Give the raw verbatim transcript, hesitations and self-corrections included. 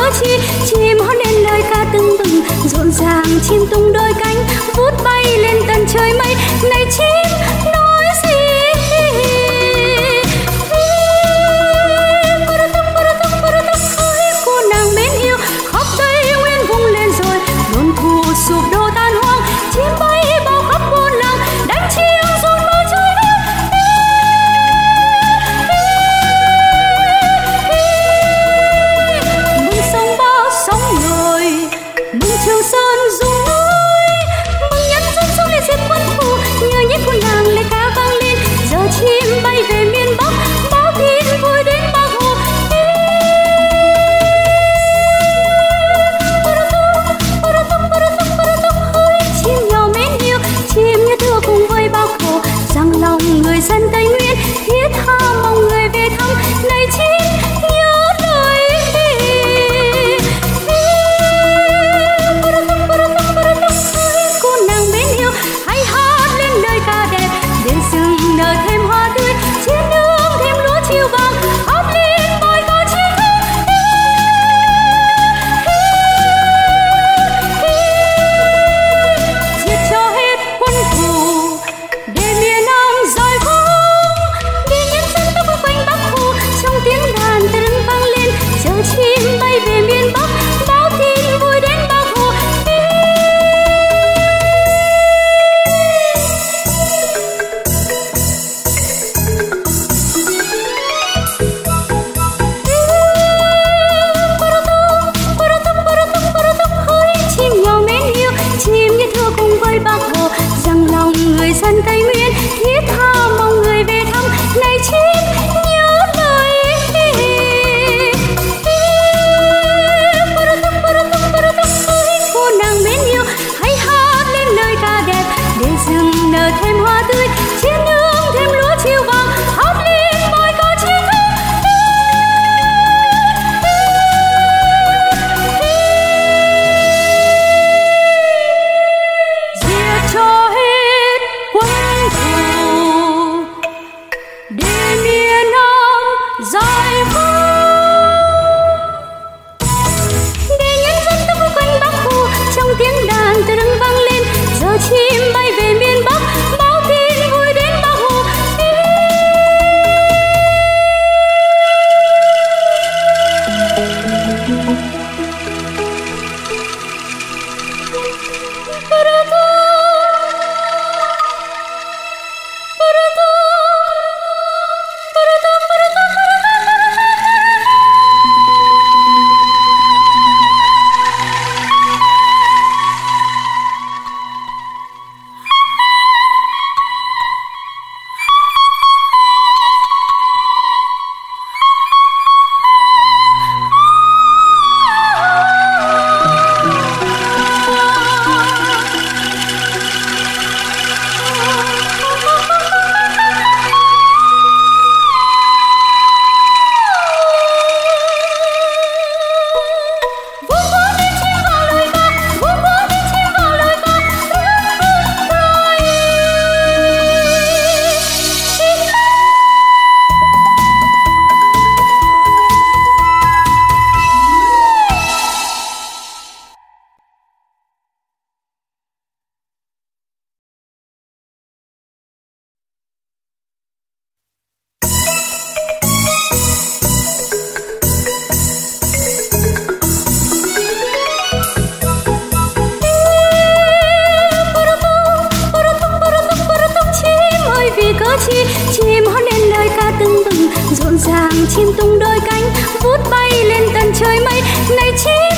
cớ chi, chim hót lên lời ca tưng bừng, rộn ràng chim tung đôi cánh, vút bay lên tận trời mây. Này chim nói gì? Cô nàng mến yêu, khóc tây nguyên vung lên rồi, đồn thù sụp đổ tan hoang, chim bay bao khắp buôn làng, đánh chiêng rộn bầu trời đất. Mừng sông bao sóng người, mừng Trường Sơn rung núi, mừng nhân dân sống lên diệt quân thù, nhờ nhét của nàng lời ca vang lên. Giờ chim bay về miền Bắc, báo tin vui đến Bác Hồ. Chim nhỏ mến yêu, chim như thưa cùng với Bác Hồ, rằng lòng người dân Tây Nguyên thiết tha mong người về thăm. Này chim nhớ lời cô nàng mến yêu, hãy hát lên lời ca đẹp, để rừng nở thêm hoa tươi, chiến nương thêm lúa chiều vàng, hát lên bài ca chiến thắng. Diệt cho hết quân thù, để miền Nam giải phóng, để nhân dân ta vui quanh Bác Hồ, trong tiếng đàn từng vang lên. Giờ chim bay về miền Bắc, báo tin vui đến Bác Hồ. Chim nhỏ mến yêu, chim như thưa cùng với Bác Hồ, rằng lòng người dân Tây Nguyên thiết tha mong người về thăm. Này chim nhớ lời cô nàng mến yêu, hãy hát lên lời ca đẹp, để rừng nở thêm hoa tươi, chiến nương thêm lúa chiều vàng, hát lên bài ca chiến thắng. Diệt cho hết quân thù, để miền Nam giải phóng, để nhân dân ta vui quanh Bác Hồ, trong tiếng đàn từng vang lên. Giờ chim bay về miền Bắc, báo tin vui đến Bác Hồ. Chim hót lên lời ca tưng bừng, rộn ràng chim tung đôi cánh, vút bay lên tận trời mây. Này chim